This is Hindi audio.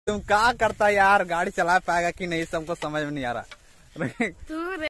तुम क्या करता यार, गाड़ी चला पाएगा कि नहीं, सबको समझ में नहीं आ रहा। तू